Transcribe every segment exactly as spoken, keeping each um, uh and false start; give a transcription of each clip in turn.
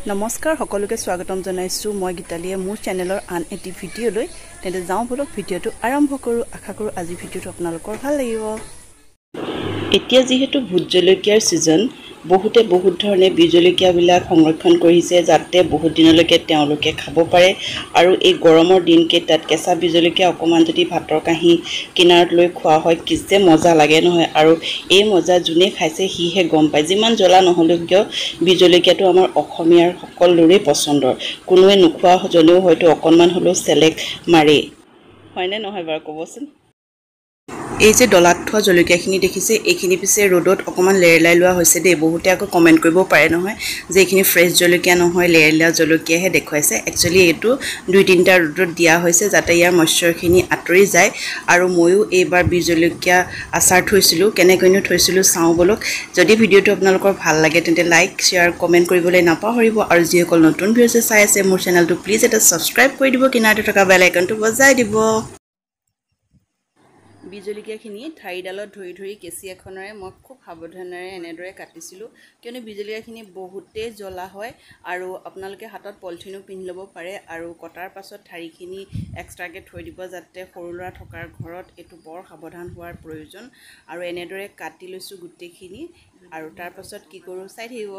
নমস্কাৰ সকলোকে স্বাগতম জনাইছো মই গীতালিয়ে মোৰ চেনেলৰ আন এটি ভিডিঅ'লৈ তেনে যাওঁ বলক ভিডিঅ'টো আৰম্ভ কৰো আশা কৰো আজি ভিডিঅ'টো আপোনালোকৰ ভাল লাগিব এতিয়া যেহেতু ভোট জলকীয়াৰ সিজন বহুতে বহুত ধৰণে বিজলকীয়া বিলাক সংৰক্ষণ কৰিছে যাতে বহুত দিনলৈকে তেওঁলোকে খাব পাৰে আৰু এই গৰমৰ দিনকেইটাত কেঁচা বিজলকীয়া অকমান যদি ভাতৰ কাহি কিনাৰত লৈ খোৱা হয় কিছে মজা লাগে নহয় আৰু এই মজা জুনে খাইছে হিহে গম পায় যিমান জ্বলা নহলেও কিয় বিজলকীয়াটো আমাৰ অসমীয়াৰ সকলোৰে পছন্দৰ কোনোৱে নোখোৱা হলেও হয়তো অকনমান হলেও সেলেক্ট মাৰে হয়নে নহয় বাৰু কবচোন এই যে ডলাত থোৱা জলকীয়াখিনি দেখিছে এইখিনি পিছে ৰ'দত অকমান লেৰলাই লোৱা হৈছে দে বহুতে আকৌ কমেন্ট কৰিব পাৰে নহয় যে এইখিনি ফ্ৰেছ জলকীয়া নহয় লেৰলা জলকীয়াহে দেখুৱাইছে একচুয়ালি এটো দুই তিনটা ৰ'দত দিয়া হৈছে যাতে ইয়াৰ ময়শ্চাৰখিনি আঁতৰি যায় আৰু ময়ো এইবাৰ বিজলকীয়া আচাৰ থৈছিলো কেনেকৈনো থৈছিলো চাও বলক যদি ভিডিঅ'টো আপোনালোকৰ ভাল লাগে তেন্তে লাইক শেয়াৰ কমেন্ট কৰিবলৈ নাপাহৰিব আৰু যিসকল নতুন ভিউয়াৰ্ছ চাই আছে মোৰ চেনেলটো প্লিজ এটা সাবস্ক্ৰাইব কৰি দিব কিনাৰতে থকা বেল আইকনটো বজাই দিব বিজলকীয়াখিনি ঠাইডালত ধৰি ধৰি কেঁচি এখনৰে মই খুব সাৱধানেৰে এনেদৰে কাটিছিলো কিয়নো বিজলকীয়াখিনি বহুতে জ্বলা হয় আৰু আপোনালোকে হাতত পলিথিনো পিন্ধি ল'ব পাৰে আৰু কটাৰ পাছত ঠাৰিখিনি এক্সট্ৰাকে থৈ দিব যাতে সৰু ল'ৰা থকাৰ ঘৰত এটো বৰ সাৱধান হোৱাৰ প্ৰয়োজন আৰু এনেদৰে কাটি লৈছো গুটেখিনি আৰু তাৰ পাছত কি কৰো চাই থাকিব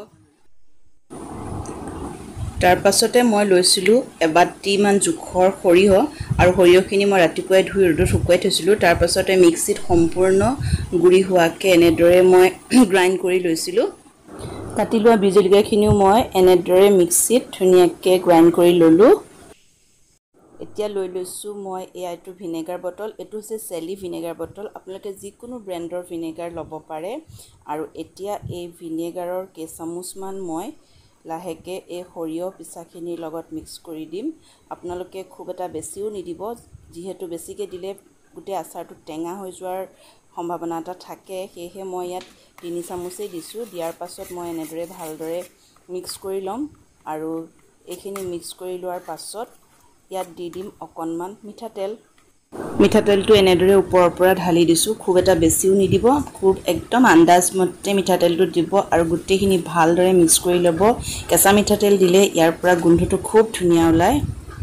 তাৰ পাছতে মই লৈছিলো এবাটি মান জুখৰ খৰিহ আৰু খৰিহখিনি মই ৰাতিপুৱাই ধুই ৰ'দত শুকুৱাই থৈছিলো তাৰ পাছতে মিক্সিত সম্পূৰ্ণ গুৰি হোৱাকে এনেদৰে মই গ্ৰাইণ্ড কৰি লৈছিলো কাটি লোৱা বিজলকীয়াখিনিও মই এনেদৰে মিক্সিত ধুনীয়াকৈ গ্ৰাইণ্ড কৰি ললো এতিয়া লৈ লৈছো মই এইটো ভিনেগাৰ বটল এটো হৈছে চেলি ভিনেগাৰ বটল আপোনালোকে যিকোনো ব্ৰ্যান্ডৰ ভিনেগাৰ ল'ব পাৰে আৰু এতিয়া এই ভিনেগাৰৰ কেইচামুচ মান মই লাহেকে এই খৰিয় পিছাখিনিৰ লগত মিক্স কৰি দিম আপোনালোকে খুব এটা বেছিও নিদিব যেহেতু বেছিকে দিলে গুটে আচাৰটো টেঙা হৈ যোৱাৰ সম্ভাৱনা এটা থাকে সেয়ে মই ইয়াত তিনি চামুচেই দিছো দিয়াৰ পাছত মই এনেদৰে ভালদৰে মিক্স কৰি লম আৰু এইখিনি মিক্স কৰি লোৱাৰ পাছত ইয়াত দি দিম অকনমান মিঠাতেল মিঠাতেলটো এনেদৰে ওপৰৰ পৰা ঢালি দিছো খুব এটা বেছিও নিদিব খুব একদম আন্দাজ মতে মিঠাতেলটো দিব আৰু গুটেখিনি ভালদৰে মিক্স কৰি লব কেঁচা মিঠাতেল দিলে ইয়াৰ পৰা গোন্ধটো খুব ধুনীয়া ওলায়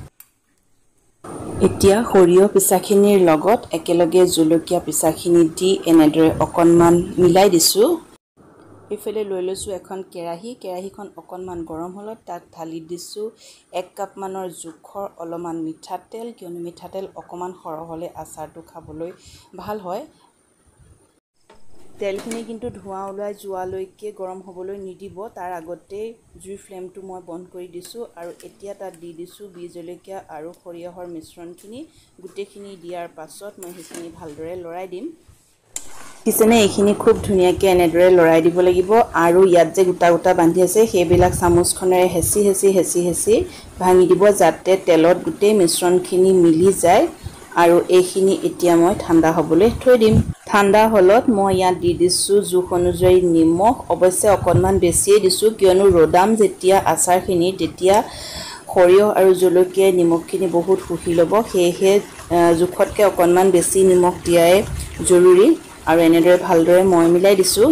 এতিয়া খৰিয় পিছাখিনিৰ লগত একেলগে জলকীয়া পিছাখিনি দি এনেদৰে অকনমান মিলাই দিছো ইফালে লৈ লৈছো এখন কেৰাহী কেৰাহীখন অকনমান গৰম হলত তাত ঢালি দিছো এক কাপ মানৰ জুখৰ অলমান মিঠাতেল কিয়নো মিঠাতেল অকমান সৰহ হলে আচাৰটো খাবলৈ ভাল হয় তেলখিনি কিন্তু ধোঁৱা ওলাই যোৱালৈকে গৰম হ'বলৈ নিদিব তাৰ আগতে জুই ফ্লেমটো মই বন্ধ কৰি দিছো আৰু এতিয়া তাত দি দিছো বিজলকীয়া আৰু খৰিয়হৰ মিশ্ৰণখিনি গুটেখিনি দিয়াৰ পাছত মই সেইখিনি ভালদৰে লৰাই দিম কিছেনে এইখিনি খুব ধুনীয়াকৈ এনেদৰে লৰাই দিব লাগিব আৰু ইয়াত যে গুটা গুটা বান্ধি আছে সেইবিলাক চামুচখনেৰে হেচি হেচি হেচি হেচি ভাঙি দিব যাতে তেলত গুটে মিশ্ৰণখিনি মিলি যায় আৰু এইখিনি এতিয়া মই ঠাণ্ডা হ'বলৈ থৈ দিম ঠাণ্ডা হলত মই ইয়াত দি দিছো জুখ অনুযায়ী নিমখ অৱশ্যে অকনমান বেছিয়ে দিছো কিয়নো ৰদাম যেতিয়া আচাৰখিনি তেতিয়া খৰিয় আৰু জলকীয়া নিমখখিনি বহুত শুহি ল'ব সেয়ে জুখতকৈ অকনমান বেছি নিমখ দিয়াই জৰুৰী আৰু এনেদৰে ভালদৰে মই মিলাই দিছো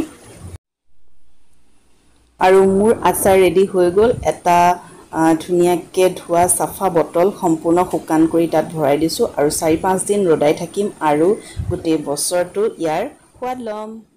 আৰু মোৰ আচাৰ ৰেডি হৈ গল এটা ধুনীয়াকৈ ধোৱা সাফা বটল সম্পূৰ্ণ শুকান কৰি তাত ভৰাই দিছো আৰু চাৰি পাঁচ দিন ৰদাই থাকিম আৰু গোটেই বছৰটো ইয়াৰ সোৱাদ লম